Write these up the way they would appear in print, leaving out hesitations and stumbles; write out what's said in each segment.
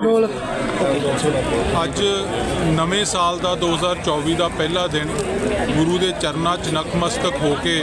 ਅੱਜ ਨਵੇਂ ਸਾਲ ਦਾ 2024 ਦਾ ਪਹਿਲਾ ਦਿਨ ਗੁਰੂ ਦੇ ਚਰਨਾਂ 'ਚ ਨਤਮਸਤਕ ਹੋ ਕੇ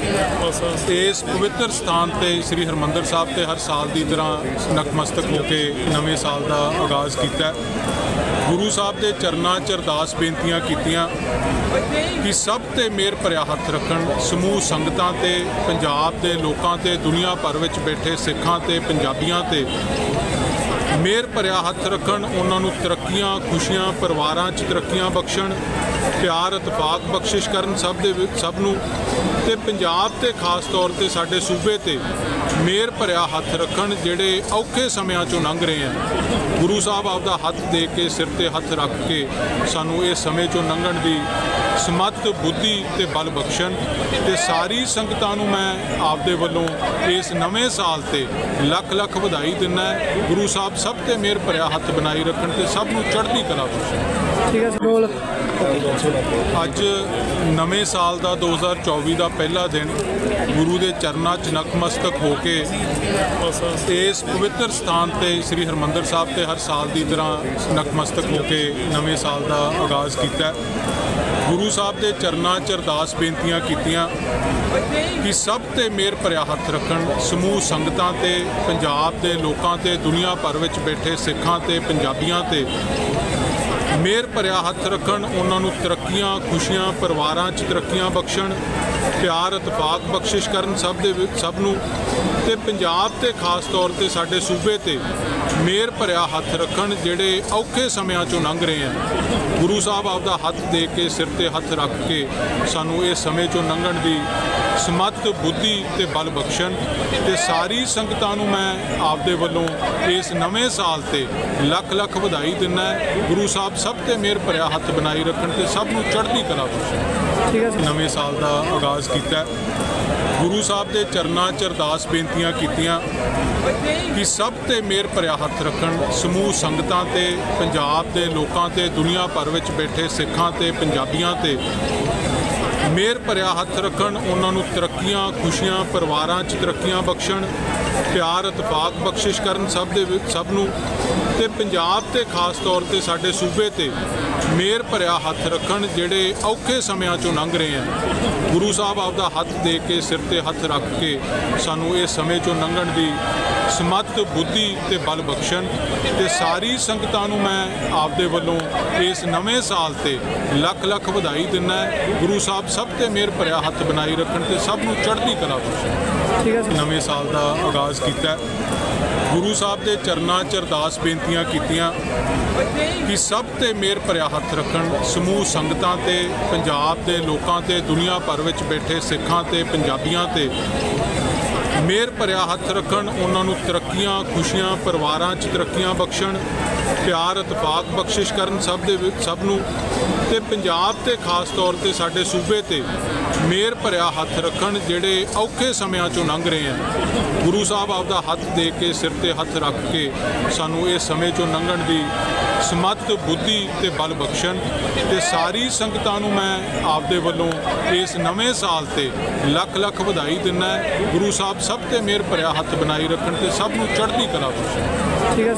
ਇਸ ਪਵਿੱਤਰ ਸਥਾਨ ਤੇ ਸ੍ਰੀ ਹਰਿਮੰਦਰ ਸਾਹਿਬ ਤੇ ਹਰ ਸਾਲ ਦੀ ਤਰ੍ਹਾਂ ਨਤਮਸਤਕ ਹੋ ਕੇ ਨਵੇਂ ਸਾਲ ਦਾ ਆਗਾਜ਼ ਕੀਤਾ। ਗੁਰੂ ਸਾਹਿਬ ਦੇ ਚਰਨਾਂ 'ਚ ਅਰਦਾਸ ਬੇਨਤੀਆਂ ਕੀਤੀਆਂ ਕਿ ਸਭ ਤੇ ਮਿਹਰ ਭਰਿਆ ਹੱਥ ਰੱਖਣ, ਸਮੂਹ ਸੰਗਤਾਂ ਤੇ, ਪੰਜਾਬ ਦੇ ਲੋਕਾਂ ਤੇ, ਦੁਨੀਆ ਭਰ ਵਿੱਚ ਬੈਠੇ ਸਿੱਖਾਂ ਤੇ ਪੰਜਾਬੀਆਂ ਤੇ ਮਿਹਰ ਭਰਿਆ ਹੱਥ ਰੱਖਣ, ਉਹਨਾਂ ਨੂੰ ਤਰੱਕੀਆਂ, ਖੁਸ਼ੀਆਂ, ਪਰਿਵਾਰਾਂ 'ਚ ਤਰੱਕੀਆਂ ਬਖਸ਼ਣ, ਪਿਆਰ ਇਤਫਾਕ ਬਖਸ਼ਿਸ਼ ਕਰਨ ਸਭ ਨੂੰ ਤੇ ਪੰਜਾਬ ਤੇ ਖਾਸ ਤੌਰ ਤੇ ਸਾਡੇ ਸੂਬੇ ਤੇ ਮਿਹਰ ਭਰਿਆ ਹੱਥ ਰੱਖਣ ਜਿਹੜੇ ਔਖੇ ਸਮਿਆਂ 'ਚੋਂ ਲੰਘ ਰਹੇ ਆ। ਗੁਰੂ ਸਾਹਿਬ ਆਪਦਾ ਹੱਥ ਦੇ ਕੇ, ਸਿਰ ਤੇ ਹੱਥ ਰੱਖ ਕੇ ਸਾਨੂੰ ਇਸ ਸਮੇਂ 'ਚੋਂ ਲੰਘਣ ਦੀ ਸਮੱਤ, ਬੁੱਧੀ ਤੇ ਬਲ ਬਖਸ਼ਣ ਤੇ ਸਾਰੀ ਸੰਗਤਾਂ ਨੂੰ ਮੈਂ ਆਪਦੇ ਵੱਲੋਂ ਇਸ ਨਵੇਂ ਸਾਲ ਤੇ ਲੱਖ ਲੱਖ ਵਧਾਈ ਦਿੰਦਾ। ਗੁਰੂ ਸਾਹਿਬ ਸਭ ਤੇ ਮਿਹਰ ਭਰਿਆ ਹੱਥ ਬਣਾਈ ਰੱਖਣ ਤੇ ਸਭ ਨੂੰ ਚੜ੍ਹਦੀ ਕਲਾ ਬਖਸ਼ਣ। ਠੀਕ ਹੈ ਬੋਲ। ਅੱਜ ਨਵੇਂ ਸਾਲ ਦਾ 2024 ਦਾ ਪਹਿਲਾ ਦਿਨ ਗੁਰੂ ਦੇ ਚਰਨਾਂ 'ਚ ਨਤਮਸਤਕ ਹੋ ਕੇ ਇਸ ਪਵਿੱਤਰ ਸਥਾਨ ਤੇ ਸ੍ਰੀ ਹਰਿਮੰਦਰ ਸਾਹਿਬ ਤੇ ਹਰ ਸਾਲ ਦੀ ਤਰ੍ਹਾਂ ਨਤਮਸਤਕ ਹੋ ਕੇ ਨਵੇਂ ਸਾਲ ਦਾ ਆਗਾਜ਼ ਕੀਤਾ। ਗੁਰੂ ਸਾਹਿਬ ਦੇ ਚਰਨਾਂ 'ਚ ਅਰਦਾਸ ਬੇਨਤੀਆਂ ਕੀਤੀਆਂ ਕਿ ਸਭ ਤੇ ਮਿਹਰ ਭਰਿਆ ਹੱਥ ਰੱਖਣ, ਸਮੂਹ ਸੰਗਤਾਂ ਤੇ, ਪੰਜਾਬ ਦੇ ਲੋਕਾਂ ਤੇ, ਦੁਨੀਆ ਭਰ ਵਿੱਚ ਬੈਠੇ ਸਿੱਖਾਂ ਤੇ ਪੰਜਾਬੀਆਂ ਤੇ ਮਿਹਰ ਭਰਿਆ ਹੱਥ ਰੱਖਣ, ਉਹਨਾਂ ਨੂੰ ਤਰੱਕੀਆਂ, ਖੁਸ਼ੀਆਂ, ਪਰਿਵਾਰਾਂ 'ਚ ਤਰੱਕੀਆਂ ਬਖਸ਼ਣ, ਪਿਆਰ ਇਤਫਾਕ ਬਖਸ਼ਿਸ਼ ਕਰਨ ਸਭ ਨੂੰ ਤੇ ਪੰਜਾਬ ਤੇ ਖਾਸ ਤੌਰ ਤੇ ਸਾਡੇ ਸੂਬੇ ਤੇ ਮਿਹਰ ਭਰਿਆ ਹੱਥ ਰੱਖਣ ਜਿਹੜੇ ਔਖੇ ਸਮਿਆਂ 'ਚੋਂ ਲੰਘ ਰਹੇ ਆ। ਗੁਰੂ ਸਾਹਿਬ ਆਪਦਾ ਹੱਥ ਦੇ ਕੇ, ਸਿਰ ਤੇ ਹੱਥ ਰੱਖ ਕੇ ਸਾਨੂੰ ਇਸ ਸਮੇਂ 'ਚੋਂ ਲੰਘਣ ਦੀ ਸਮੱਤ, ਬੁੱਧੀ ਤੇ ਬਲ ਬਖਸ਼ਣ ਤੇ ਸਾਰੀ ਸੰਗਤਾਂ ਨੂੰ ਮੈਂ ਆਪਦੇ ਵੱਲੋਂ ਇਸ ਨਵੇਂ ਸਾਲ ਤੇ ਲੱਖ ਲੱਖ ਵਧਾਈ ਦਿੰਦਾ। ਗੁਰੂ ਸਾਹਿਬ ਸਭ ਤੇ ਮਿਹਰ ਭਰਿਆ ਹੱਥ ਬਣਾਈ ਰੱਖਣ ਤੇ ਸਭ ਨੂੰ ਚੜ੍ਹਦੀ ਕਲਾ ਬਖਸ਼ਣ। ਠੀਕ ਹੈ। ਨਵੇਂ ਸਾਲ ਦਾ ਆਗਾਜ਼ ਕੀਤਾ। ਗੁਰੂ ਸਾਹਿਬ ਦੇ ਚਰਨਾਂ 'ਚ ਅਰਦਾਸ ਬੇਨਤੀਆਂ ਕੀਤੀਆਂ ਕਿ ਸਭ ਤੇ ਮਿਹਰ ਭਰਿਆ ਹੱਥ ਰੱਖਣ, ਸਮੂਹ ਸੰਗਤਾਂ ਤੇ, ਪੰਜਾਬ ਦੇ ਲੋਕਾਂ ਤੇ, ਦੁਨੀਆ ਭਰ ਵਿੱਚ ਬੈਠੇ ਸਿੱਖਾਂ ਤੇ ਪੰਜਾਬੀਆਂ ਤੇ ਮਿਹਰ ਭਰਿਆ ਹੱਥ ਰੱਖਣ, ਉਹਨਾਂ ਨੂੰ ਤਰੱਕੀਆਂ, ਖੁਸ਼ੀਆਂ, ਪਰਿਵਾਰਾਂ 'ਚ ਤਰੱਕੀਆਂ ਬਖਸ਼ਣ, ਪਿਆਰ ਇਤਫਾਕ ਬਖਸ਼ਿਸ਼ ਕਰਨ ਸਭ ਨੂੰ ਤੇ ਪੰਜਾਬ ਤੇ ਖਾਸ ਤੌਰ ਤੇ ਸਾਡੇ ਸੂਬੇ ਤੇ ਮਿਹਰ ਭਰਿਆ ਹੱਥ ਰੱਖਣ ਜਿਹੜੇ ਔਖੇ ਸਮਿਆਂ 'ਚੋਂ ਲੰਘ ਰਹੇ ਆ। ਗੁਰੂ ਸਾਹਿਬ ਆਪਦਾ ਹੱਥ ਦੇ ਕੇ, ਸਿਰ ਤੇ ਹੱਥ ਰੱਖ ਕੇ ਸਾਨੂੰ ਇਸ ਸਮੇਂ 'ਚੋਂ ਲੰਘਣ ਦੀ ਸਮੱਤ, ਬੁੱਧੀ ਤੇ ਬਲ ਬਖਸ਼ਣ ਤੇ ਸਾਰੀ ਸੰਗਤਾਂ ਨੂੰ ਮੈਂ ਆਪਦੇ ਵੱਲੋਂ ਇਸ ਨਵੇਂ ਸਾਲ ਤੇ ਲੱਖ ਲੱਖ ਵਧਾਈ ਦਿੰਦਾ। ਗੁਰੂ ਸਾਹਿਬ ਸਭ ਤੇ ਮਿਹਰ ਭਰਿਆ ਹੱਥ ਬਣਾਈ ਰੱਖਣ ਤੇ ਸਭ ਨੂੰ ਚੜ੍ਹਦੀ ਕਲਾ ਬਖਸ਼ਣ। ਠੀਕ ਹੈ। ਨਵੇਂ ਸਾਲ ਦਾ ਆਗਾਜ਼ ਕੀਤਾ। ਗੁਰੂ ਸਾਹਿਬ ਦੇ ਚਰਨਾਂ 'ਚ ਅਰਦਾਸ ਬੇਨਤੀਆਂ ਕੀਤੀਆਂ ਕਿ ਸਭ ਤੇ ਮਿਹਰ ਭਰਿਆ ਹੱਥ ਰੱਖਣ, ਸਮੂਹ ਸੰਗਤਾਂ ਤੇ, ਪੰਜਾਬ ਦੇ ਲੋਕਾਂ ਤੇ, ਦੁਨੀਆ ਭਰ ਵਿੱਚ ਬੈਠੇ ਸਿੱਖਾਂ ਤੇ ਪੰਜਾਬੀਆਂ ਤੇ ਮਿਹਰ ਭਰਿਆ ਹੱਥ ਰੱਖਣ, ਉਹਨਾਂ ਨੂੰ ਤਰੱਕੀਆਂ, ਖੁਸ਼ੀਆਂ, ਪਰਿਵਾਰਾਂ 'ਚ ਤਰੱਕੀਆਂ ਬਖਸ਼ਣ, ਪਿਆਰ ਇਤਫਾਕ ਬਖਸ਼ਿਸ਼ ਕਰਨ ਸਭ ਨੂੰ ਤੇ ਪੰਜਾਬ ਤੇ ਖਾਸ ਤੌਰ ਤੇ ਸਾਡੇ ਸੂਬੇ ਤੇ ਮਿਹਰ ਭਰਿਆ ਹੱਥ ਰੱਖਣ ਜਿਹੜੇ ਔਖੇ ਸਮਿਆਂ 'ਚੋਂ ਲੰਘ ਰਹੇ ਆ। ਗੁਰੂ ਸਾਹਿਬ ਆਪਦਾ ਹੱਥ ਦੇ ਕੇ, ਸਿਰ ਤੇ ਹੱਥ ਰੱਖ ਕੇ ਸਾਨੂੰ ਇਸ ਸਮੇਂ 'ਚੋਂ ਲੰਘਣ ਦੀ ਸਮੱਤ, ਬੁੱਧੀ ਤੇ ਬਲ ਬਖਸ਼ਣ ਤੇ ਸਾਰੀ ਸੰਗਤਾਂ ਨੂੰ ਮੈਂ ਆਪਦੇ ਵੱਲੋਂ ਇਸ ਨਵੇਂ ਸਾਲ ਤੇ ਲੱਖ ਲੱਖ ਵਧਾਈ ਦਿੰਦਾ। ਗੁਰੂ ਸਾਹਿਬ ਸਭ ਤੇ ਮਿਹਰ ਭਰਿਆ ਹੱਥ ਬਣਾਈ ਰੱਖਣ ਤੇ ਸਭ ਨੂੰ ਚੜ੍ਹਦੀ ਕਲਾ ਬਖਸ਼ਣ। ਠੀਕ ਹੈ।